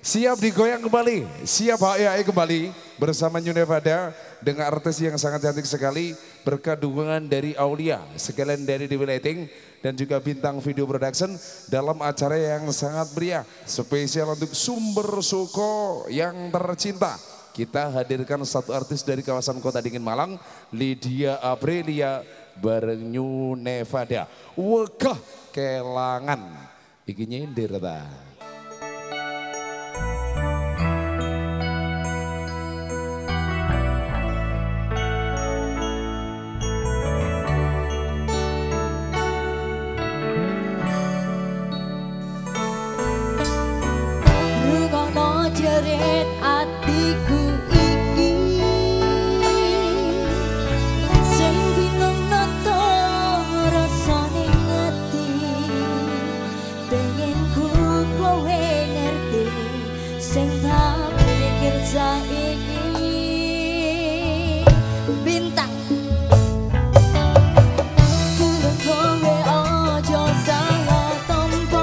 Siap digoyang kembali, siap HIAI kembali bersama New Nevada dengan artis yang sangat cantik sekali berkat dukungan dari Aulia, sekalian dari Dewi Lighting dan juga bintang video production dalam acara yang sangat meriah spesial untuk Sumber Suko yang tercinta. Kita hadirkan satu artis dari kawasan Kota Dingin Malang, Lydia Aprilia bareng New Nevada. Wegah kelangan, iki nyindir ta. Jerit atiku iki sing bingung nata rasane ngati pengen ku kowe ngerti sing tak pikir saiki bintang tulung kowe aja salah tompo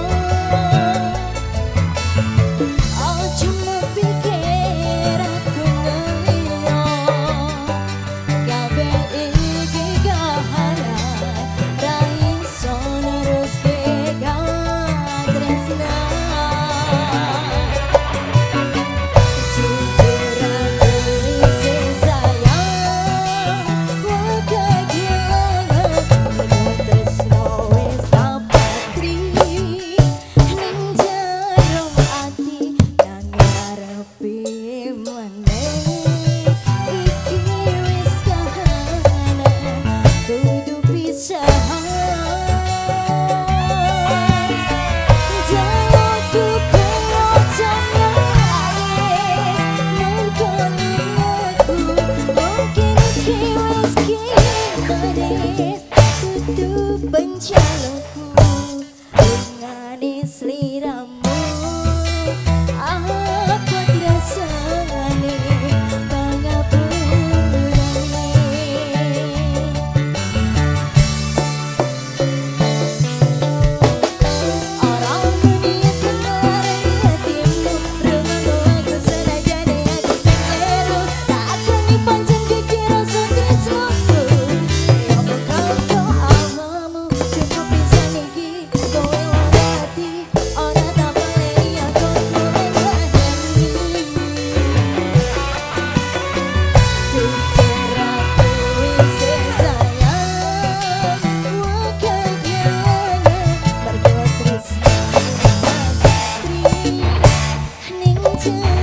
aja pencalonku dengan seliramu apa rasane pangapurane orang dunia kemarin hatimu rengamu aku senajan aku sekeru tak akan dipancing kekira sudah selesai. To